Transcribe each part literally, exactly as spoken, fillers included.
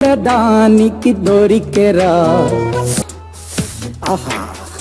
దానికి దొరికెరా ఆహా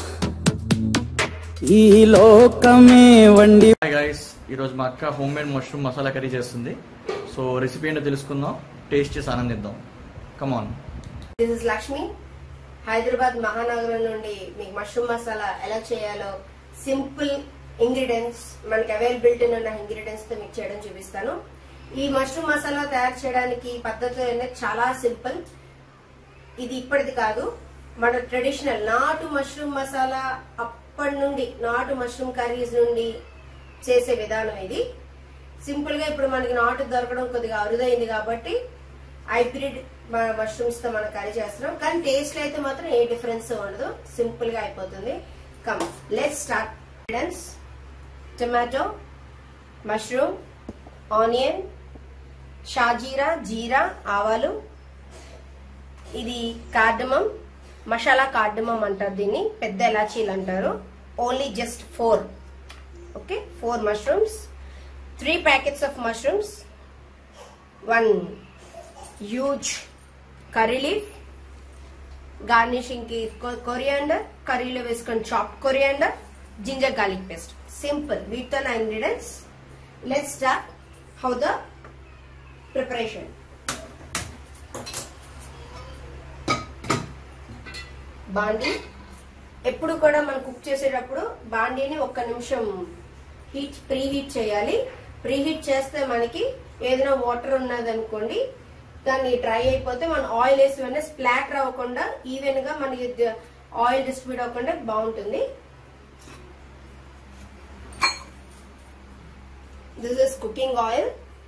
ఈ లోకమే వండి. హాయ్ గైస్, ఈరోజు మా అక్క home made mushroom masala curry చేస్తుంది. సో రెసిపీ ఏంటో తెలుసుకుందాం, టేస్ట్ చేసి ఆనందిద్దాం. Come on. This is Lakshmi. Hyderabad మహానగరం నుండి మీకు మష్రూమ్ మసాలా ఎలా చేయాలో సింపుల్ ఇంగ్రీడియంట్స్, మనకి అవైలబిలిటీ ఉన్న ఇంగ్రీడియంట్స్ తో మీకు చేయడం చూపిస్తాను. ఈ మష్రూమ్ మసాలా తయారు చేయడానికి పద్ధతి అనేది చాలా సింపుల్. ఇది ఇప్పటిది కాదు, మన ట్రెడిషనల్ నాటు మష్రూమ్ మసాలా అప్పటి నుండి నాటు మష్రూమ్ కర్రీస్ నుండి చేసే విధానం ఇది. సింపుల్ గా ఇప్పుడు మనకి నాటు దొరకడం కొద్దిగా అరుదైంది కాబట్టి హైబ్రిడ్ మష్రూమ్స్ తో మనం కర్రీ చేస్తున్నాం. కానీ టేస్ట్ అయితే మాత్రం ఏ డిఫరెన్స్ ఉండదు, సింపుల్ గా అయిపోతుంది. Come let's start. Ingredients: tomato, mushroom, onion, షాజీరా, జీరా, ఆవాలు, ఇది కార్డమం, మసాలా కార్డమం అంటారు దీన్ని, పెద్ద ఎలాచీలు అంటారు. Only just four, okay, four mushrooms, three packets of mushrooms, one huge curry leaf, garnishing కి కొరియాండర్, కర్రీలో వేసుకొని chop coriander, ginger garlic paste. Simple, వీటితో నా ingredients. Let's start how the preparation. బాండీ, ఎప్పుడు కూడా మనం కుక్ చేసేటప్పుడు బాండీని ఒక్క నిమిషం హీట్ ప్రీ హీట్ చేయాలి. ప్రీ హీట్ చేస్తే మనకి ఏదైనా వాటర్ ఉన్నది అనుకోండి, దాన్ని డ్రై అయిపోతే మనం ఆయిల్ వేసి వెంటనే స్ప్లాటర్ అవ్వకుండా ఈవెన్ గా మనకి ఆయిల్ డిస్ట్రిబ్యూట్ అవ్వకుండా బాగుంటుంది. దిస్ ఇస్ కుకింగ్ ఆయిల్,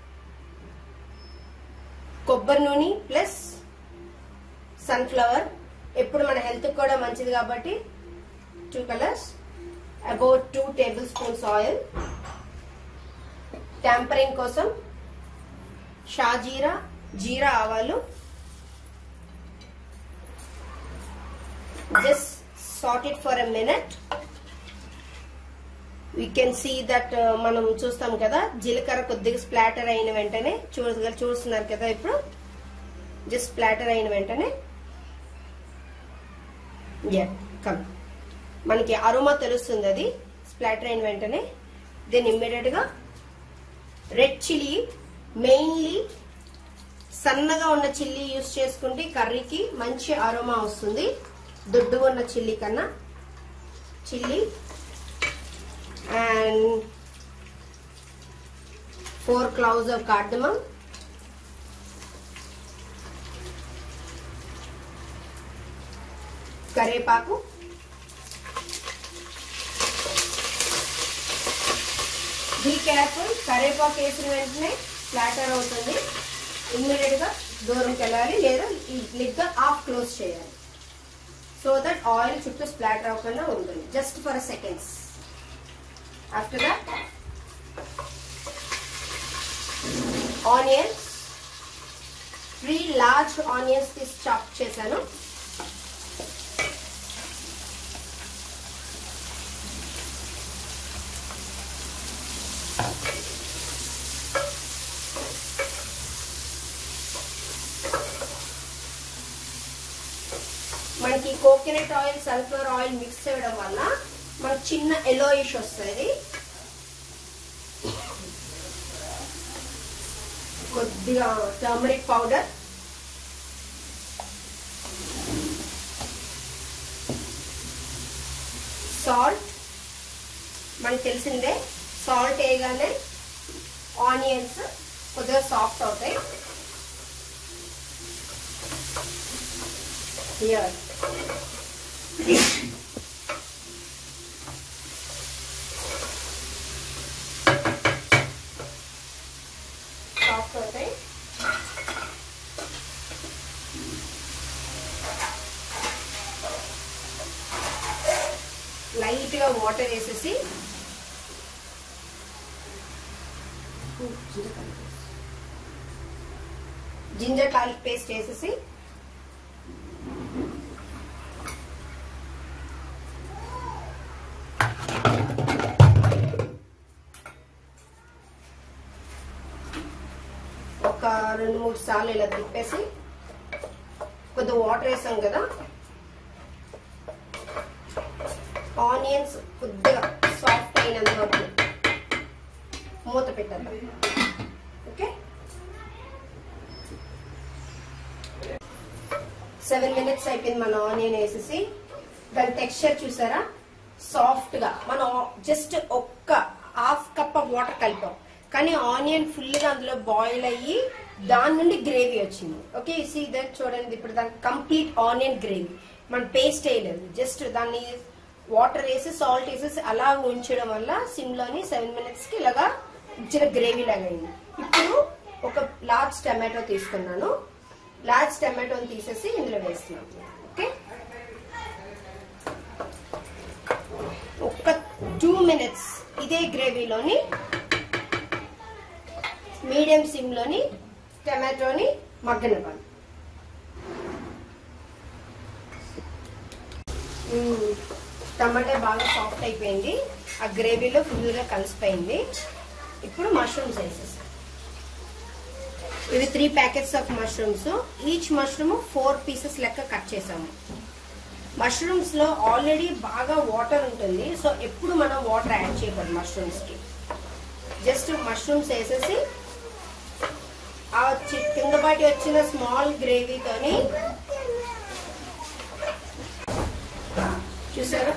కొబ్బరి నూనె ప్లస్ సన్ఫ్లవర్, ఎప్పుడు మన హెల్త్ కూడా మంచిది కాబట్టి two colours, about two table spoons oil. Tempering కోసం షాజీరా, జీరా, ఆవాలు. Just saute it for a minute. We can see that, మనం చూస్తాం కదా జీలకర్ర కొద్దిగా స్ప్లాటర్ అయిన వెంటనే చూడ చూస్తున్నారు కదా, ఇప్పుడు జస్ట్ స్ప్లాటర్ అయిన వెంటనే కమ్ మనకి అరోమా తెలుస్తుంది, అది స్ప్లాటర్ అయిన వెంటనే. దీన్ని ఇమ్మీడియట్ గా రెడ్ చిల్లీ, మెయిన్లీ సన్నగా ఉన్న చిల్లీ యూజ్ చేసుకుంటే కర్రీకి మంచి అరోమా వస్తుంది, దొడ్డుగా ఉన్న చిల్లీ కన్నా. Chilli and four cloves of cardamom, కరేపాకు, బీ కేర్ఫుల్, కరేపాకు వేసిన వెంటనే స్ప్లాటర్ అవుతుంది, ఇమ్మీడియట్ గా దూరంకి వెళ్ళాలి లేదా ఈ లిడ్ హాఫ్ క్లోజ్ చేయాలి, సో దట్ ఆయిల్ చుట్టూ స్ప్లాటర్ అవ్వకుండా ఉంటుంది. Just for seconds. After that, onions, three large onions this chop chesanu. మనకి coconut oil, sunflower oil mix చేయడం వల్ల మనకు చిన్న ఎలోయిష్ వస్తుంది. కొద్దిగా టర్మరిక్ పౌడర్, సాల్ట్, మనకు తెలిసిందే సాల్ట్ వేయగానే ఆనియన్స్ కొద్దిగా సాఫ్ట్ అవుతాయి. హియర్ సాఫ్ట్ అవుతాయి. లైట్ గా వాటర్ వేసేసి జింజర్ గార్లిక్ పేస్ట్ వేసేసి ఒక రెండు మూడు సార్లు ఇలా తిప్పేసి కొద్దిగా వాటర్ వేసాం కదా, ఆనియన్స్ కొద్దిగా సాఫ్ట్ అయినంత వరకు మూత పెట్టేద్దాం. ఓకే, సెవెన్ మినిట్స్ అయిపోయింది మన ఆనియన్ వేసేసి. దాని టెక్స్చర్ చూసారా, సాఫ్ట్ గా. మనం జస్ట్ ఒక్క హాఫ్ కప్ ఆఫ్ వాటర్ కలిపాం, కానీ ఆనియన్ ఫుల్ గా అందులో బాయిల్ అయ్యి దాని నుండి గ్రేవీ వచ్చింది. ఓకే, సీ దట్ చూడండి. ఇప్పుడు దానికి కంప్లీట్ ఆనియన్ గ్రేవీ, మనం పేస్ట్ వేయలేదు, జస్ట్ దాన్ని వాటర్ వేసి సాల్ట్ వేసేసి అలా ఉంచడం వల్ల సిమ్ లోని సెవెన్ మినిట్స్ కి ఇలాగా ఇచ్చిన గ్రేవీ లాగా అయింది. ఇప్పుడు ఒక లార్జ్ టమాటో తీసుకున్నాను, లార్జ్ టమాటోని తీసేసి ఇందులో వేస్తున్నాను. ఓకే, ఒక టూ మినిట్స్ ఇదే గ్రేవీలోని మీడియం సిమ్ లోని టమాటోని మగ్గనివ్వాలి. టమాటా బాగా సాఫ్ట్ అయిపోయింది, ఆ గ్రేవీలో ఫుల్ గా కలిసిపోయింది. ఇప్పుడు మష్రూమ్స్ వేసేసాం. ఇవి three packets of mushrooms, each mushroom four pieces లెక్క కట్ చేసాము. మష్రూమ్స్ లో ఆల్రెడీ బాగా వాటర్ ఉంటుంది, సో ఎప్పుడు మనం వాటర్ యాడ్ చేయకూడదు మష్రూమ్స్ కి. జస్ట్ మష్రూమ్స్ వేసేసి ఆ కింద పాటి వచ్చిన స్మాల్ గ్రేవీతోని చూసారా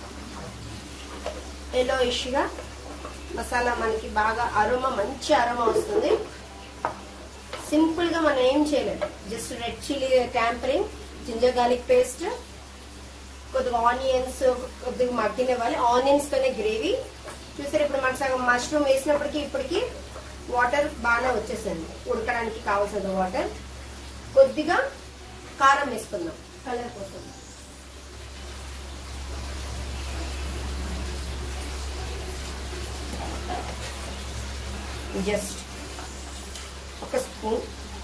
ఎల్లో ఇష్గా మసాలా మనకి బాగా అరోమా, మంచి అరోమా వస్తుంది. సింపుల్ గా మనం ఏం చేయలేదు, just red chilli tempering, ginger garlic paste, కొద్దిగా ఆనియన్స్ కొద్దిగా మగ్గినవ్వాలి. ఆనియన్స్ తోనే గ్రేవీ చూసారు. ఇప్పుడు మన సగం మష్రూమ్ వేసినప్పటికీ ఇప్పటికి వాటర్ బాగా వచ్చేసింది, ఉడకడానికి కావాల్సిన వాటర్. కొద్దిగా కారం వేసుకుందాం కలర్ కోసం. జస్ట్ ఒక స్పూన్.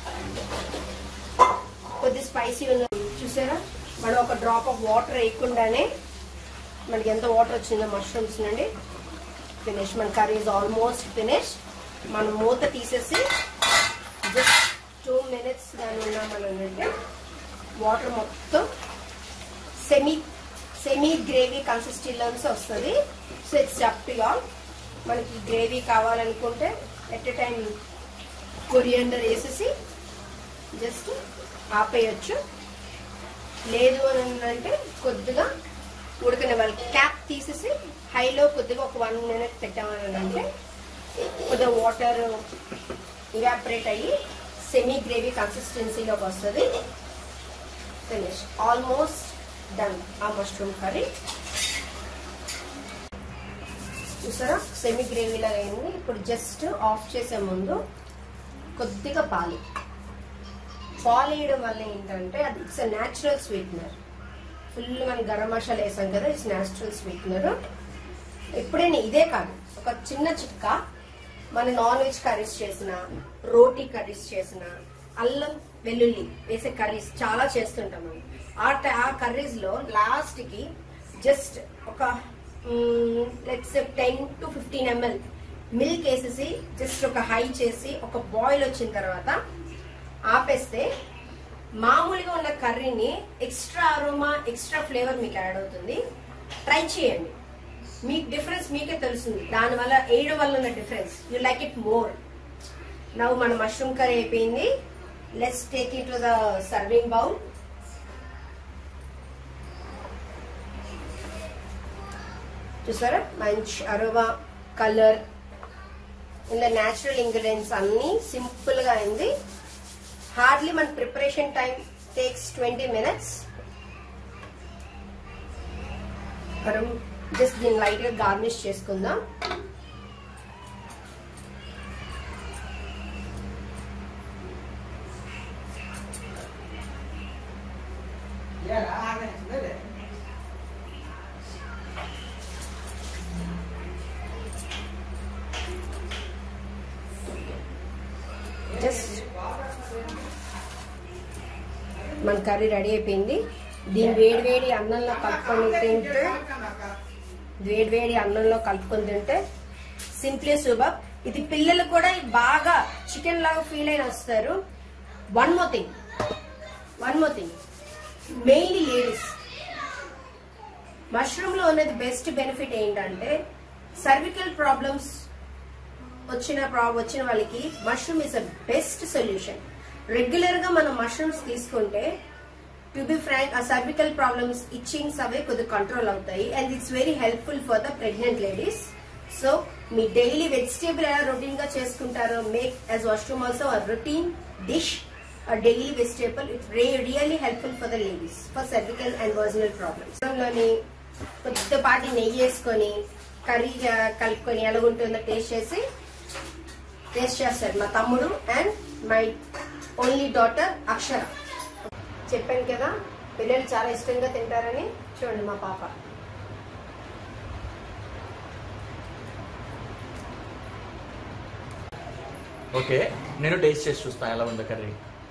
కొద్ది స్పైసీ ఉన్న చూసారా, మనం ఒక డ్రాప్ ఆఫ్ వాటర్ వేయకుండానే మనకి ఎంత వాటర్ వచ్చిందో మష్రూమ్స్ నుండి. ఫినిష్, మన కర్రీ ఇస్ ఆల్మోస్ట్ ఫినిష్. మనం మూత తీసేసి జస్ట్ టూ మినిట్స్ దాని ఉన్నామనంటే వాటర్ మొత్తం సెమీ సెమీ గ్రేవీ కన్సిస్టెన్సీ వస్తుంది. So it's up to all. మనకి గ్రేవీ కావాలనుకుంటే ఎట్ ఎ టైం కొరియాండర్ వేసేసి జస్ట్ ఆపేయచ్చు. లేదు అని అంటే కొద్దిగా ఉడకనే వాళ్ళు క్యాప్ తీసేసి హైలో కొద్దిగా ఒక వన్ మినిట్ పెట్టామని అంటే కొద్దిగా వాటర్ ఇవాపరేట్ అయ్యి సెమీ గ్రేవీ కన్సిస్టెన్సీలోకి వస్తుంది. ఫినిష్, ఆల్మోస్ట్ డన్ ఆ మష్రూమ్ కర్రీ. చూసారా సెమీ గ్రేవీలా అయింది. ఇప్పుడు జస్ట్ ఆఫ్ చేసే ముందు కొద్దిగా పాలు పాలు వేయడం వల్ల ఏంటంటే అది it's a natural sweetener. Full మనం గరం మసాలా వేసాం కదా, ఇట్స్ న్యాచురల్ స్వీట్నర్. ఎప్పుడైనా ఇదే కాదు, ఒక చిన్న చిట్కా, మన నాన్ వెజ్ కర్రీస్ చేసిన, రోటీ కర్రీస్ చేసిన, అల్లం వెల్లుల్లి వేసే కర్రీస్ చాలా చేస్తుంటాం మనం. ఆ కర్రీస్ లో లాస్ట్ కి జస్ట్ ఒక let's ten to fifteen ML milk వేసేసి జస్ట్ ఒక హై చేసి ఒక బాయిల్ వచ్చిన తర్వాత ఆపేస్తే మామూలుగా ఉన్న కర్రీని ఎక్స్ట్రా అరోమా, ఎక్స్ట్రా ఫ్లేవర్ మీకు యాడ్ అవుతుంది. ట్రై చేయండి, మీకు డిఫరెన్స్ మీకే తెలుస్తుంది. దానివల్ల వేయడం వల్ల ఉన్న difference you like it more. నవ్వు మన మష్రూమ్ కర్రీ అయిపోయింది. Let's take it to the serving bowl. చూసారా మంచి అరోమా, కలర్, ఇందులో న్యాచురల్ ఇంగ్రీడియంట్స్ అన్ని సింపుల్ గా అయింది. హార్డ్లీ మన preparation time takes twenty minutes. మనం జస్ట్ దీన్ని లైట్ గా గార్నిష్ చేసుకుందాం. జస్ట్ మన కర్రీ రెడీ అయిపోయింది. దీని వేడి వేడి అన్నంలో కలుపుకొని తింటే వేడి వేడి అన్నంలో కలుపుకొని తింటే సింప్లీ సూపర్. ఇది పిల్లలు కూడా బాగా చికెన్ లాగా ఫీల్ అయిన వస్తారు. One more thing one more thing mainly ladies mushroom లో ఉన్నది బెస్ట్ బెనిఫిట్ ఏంటంటే సర్వికల్ ప్రాబ్లమ్స్ వచ్చిన వచ్చిన వాళ్ళకి mushroom is a best solution. Regular గా మనం మష్రూమ్స్ తీసుకుంటే టు బి ఫ్రాంక్ ఆ సర్వికల్ ప్రాబ్లమ్స్ ఇచ్చింగ్స్ అవే కొద్దిగా కంట్రోల్ అవుతాయి and it's very helpful for the pregnant ladies. So మీ డైలీ వెజిటేబుల్ ఎలా రొటీన్ గా చేసుకుంటారో make as mushroom also a routine dish, a daily vegetable. It's really helpful for the ladies for cervical and vaginal problems. లోని కొద్దిపాటి నెయ్యి వేసుకొని కర్రీగా కలుపుకొని ఎలాగుంటుందో taste చేసి టేస్ట్ చేస్తారు మా తమ్ముడు and my only daughter Akshara. చెప్పాను కదా పిల్లలు చాలా ఇష్టంగా తింటారని. చూడండి మా పాప. ఓకే, నేను టేస్ట్ చేసి చూస్తాను ఎలా ఉందో curry.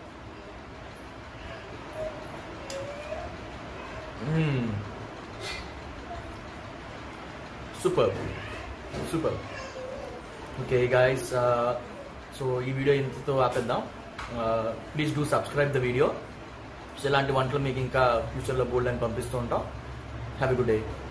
Super super. Okay guys, so ఈ వీడియో ఇంతతో ఆపేద్దాం. Please do subscribe the video. So ఇలాంటి వంటలు మీకు ఇంకా ఫ్యూచర్లో బోల్డ్ అని పంపిస్తూ ఉంటాం. Have a good day.